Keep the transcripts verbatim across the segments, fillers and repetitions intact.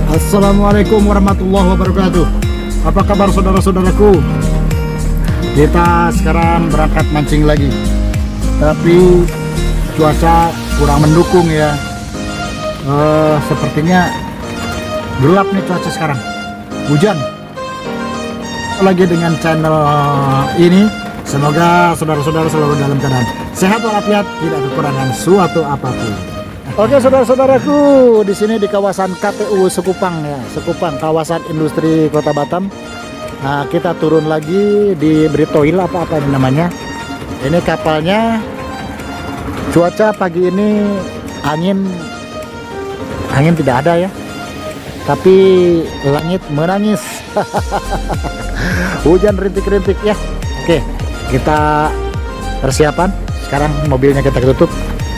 Assalamualaikum warahmatullahi wabarakatuh. Apa kabar saudara-saudaraku? Kita sekarang berangkat mancing lagi, tapi cuaca kurang mendukung ya. uh, Sepertinya gelap nih cuaca sekarang, hujan. Lagi dengan channel ini, semoga saudara-saudara selalu dalam keadaan sehat walafiat, tidak kekurangan suatu apapun. Oke saudara-saudaraku, di sini di kawasan K T U Sekupang ya, Sekupang, kawasan industri Kota Batam. Nah, kita turun lagi di Britoil apa-apa namanya. Ini kapalnya. Cuaca pagi ini angin angin tidak ada ya. Tapi langit menangis. Hujan rintik-rintik ya. Oke, kita persiapan. Sekarang mobilnya kita tutup.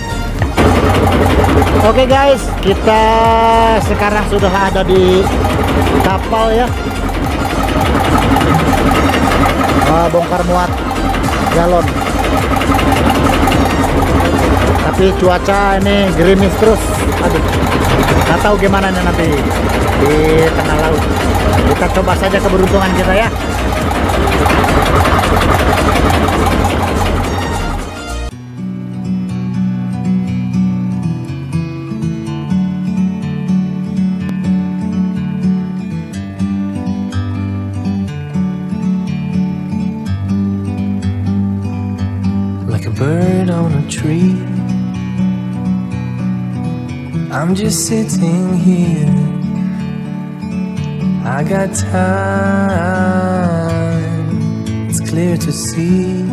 Oke guys, kita sekarang sudah ada di kapal ya. uh, Bongkar muat galon. Tapi cuaca ini gerimis terus. Aduh, nggak tahu gimana nih nanti di tengah laut. Kita coba saja keberuntungan kita ya. Bird on a tree, I'm just sitting here. I got time, it's clear to see.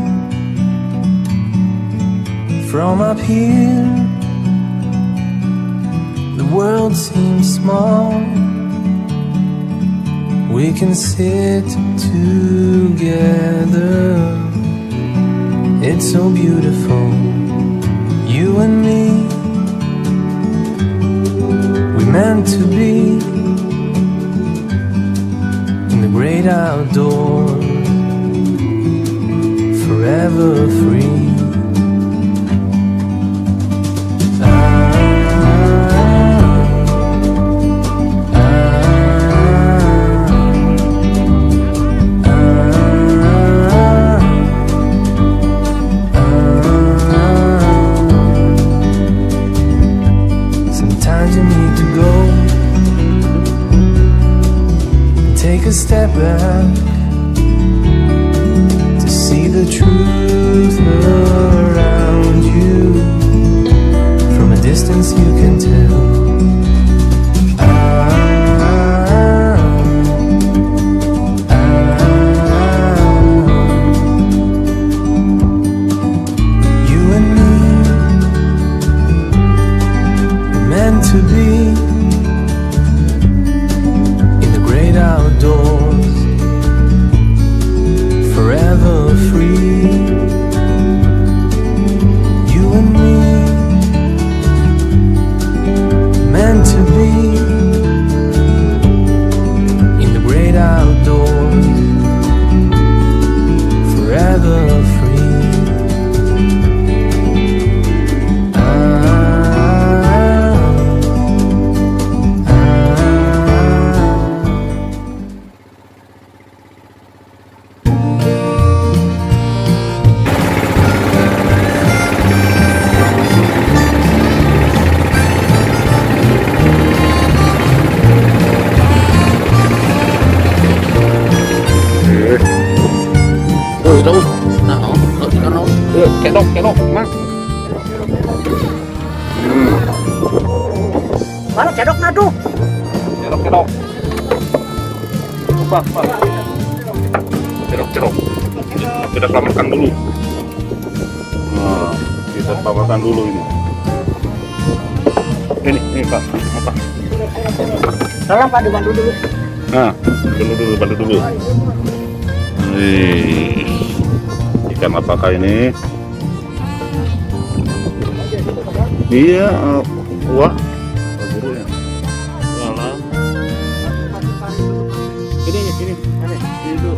From up here, the world seems small. We can sit together. It's so beautiful, you and me. We meant to be in the great outdoors, forever free. Take a step back to see the truth around you. From a distance you can tell. Ah, ah, you and me were meant to be outdoors, forever free. You and me, meant to be in the great outdoors, forever free. Kedok, kedok, mang. Mana cedok nado? Kedok, kedok. Pak, pak. Kedok, kedok. Kita selamatkan dulu. Nah, kita selamatkan dulu ini. Ini, ini pak, apa? Tolong pak dibantu dulu. Nah, dulu dulu, bantu dulu. Nih, ikan apakah ini? Iya, uh, wah, buru ya. Walah. Ini, ini, ini, ini dulu.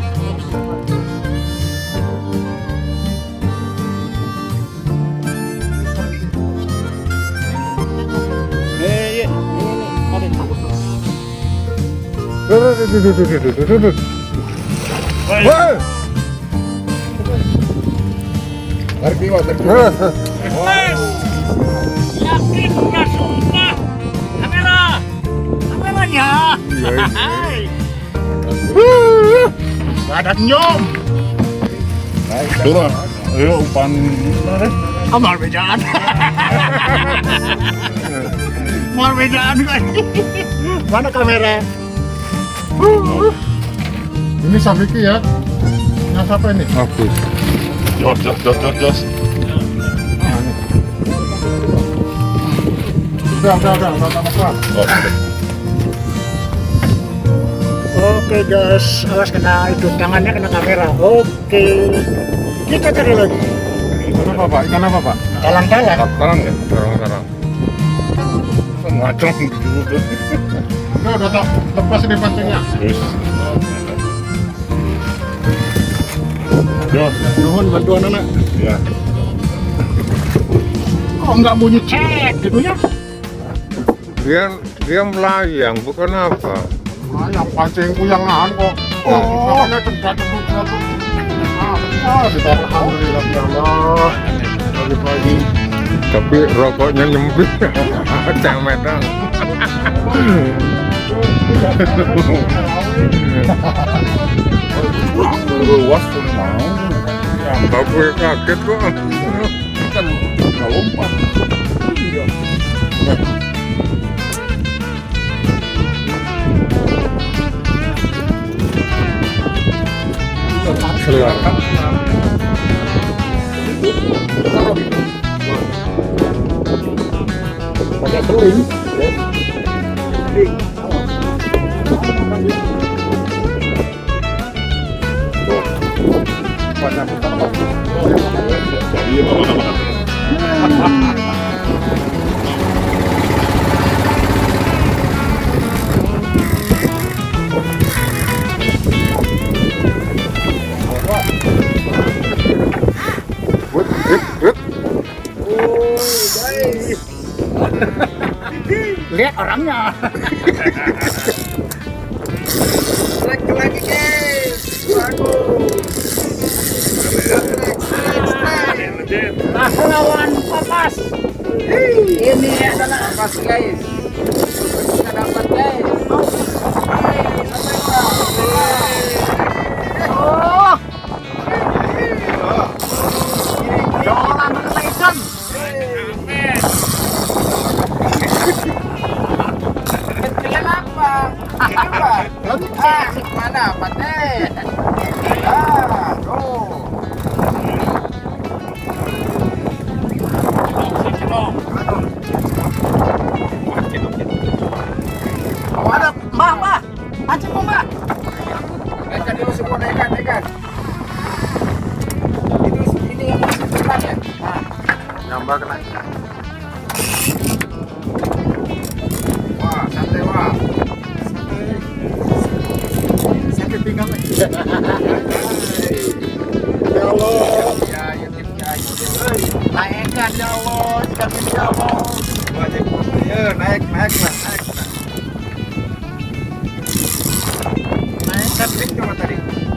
Eh, iya, ini, ini, ada. Woi. Tarik piwat, tarik piwat. Wes, yakin nggak sumpah? Kamera, kameranya. Hai. Badan nyom. Turun. Ayo umpan. Amal bedaan. Amal bedaan kan. Mana kamera? Ini Safiki ya. Yang siapa ini? Aku. Jos, jos, jos, jos, jos. Udah, udah, udah, udah, udah, udah. Oh, oke. Oke guys, awas kena itu tangannya kena kamera. Oke, kita cari lagi. Ikan apa pak? Ikan apa pak? Talang-talang. Sekarang ya, sekarang sekarang. Ngacong gitu. Udah, udah, udah. Lepas ini pancingnya. Terus. Jos. Nuhun bantuan anak. Ya. Kok nggak bunyi cek gitu ya? Dia dia melayang, bukan apa? Nah, yang pancingku yang nahan kok. Oh, makanya cedak ceduk ceduk. Ah, ditaruh alhamdulillah ya Allah. Pagi-pagi. Tapi rokoknya nyempit. Cemetan. Luas tuh mau. Tapi kaget kok. Kan nggak lompat. Iya. Silakan. Pakai seling. Lihat orangnya. Lagi lagi guys, bagus. Pahlawan papas. Ini adalah Papas guys, kita dapat guys. oh. Jolan Malaysian. Kalian apa? Apa? Ah, mana mati? Ah, tuh. Ada mbak mbak, pancing mbak. Naikkan dulu semua, naikkan, naikkan. Itu ini yang masih depan ya. Nah, Nyambar kena. wah, santai wah. Sakit pinggang. Ya Allah. Ya, ya, ya, ya. Naikkan ya Allah, jangan ya Allah. Wajib ya, naik, naik lah, naik. Naikkan. Naik cuma tadi.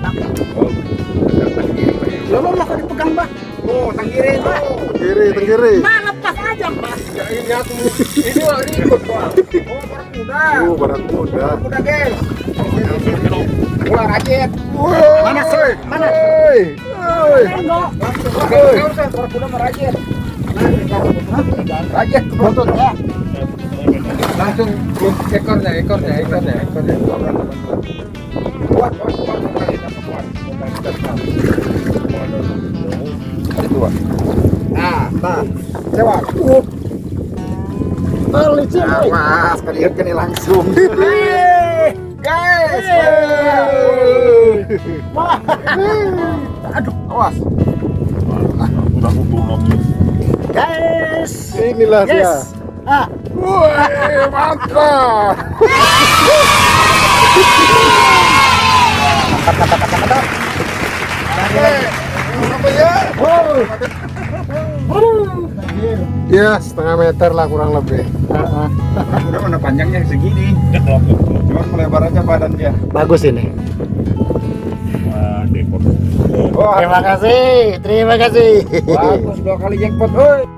Lo lo kok dipegang mbak? Oh, tanggiri itu. Kiri, kiri. Nah lepas aja mbak. Ya, ini aku. Ini wah, ini ikut wah. Oh, barang muda. Oh, barat muda. Barang muda guys. Wah, rajin. Mana sih? Mana? Woi. Woi. Enggak. Enggak usah, barang muda mah rajin. Rajin ke buntut ya. Langsung ekornya, ekornya, ekornya, ekornya. Kuat, kuat, kuat, kuat, kuat. Ada dua. Nah, nah, coba. Uh, Balik sih. mas, kalian kena langsung. Guys, Wah. Aduh. awas. Udah kutu Guys. Inilah dia. Yes. Ah. Woi, mantap. Apa ya? Oh. Aduh. Ya setengah meter lah kurang lebih. Udah mana panjangnya segini. Cuma melebar aja badan dia. Bagus ini. Wah, dekor. Wah, Terima kasih, terima kasih. bagus dua kali jackpot. Oi.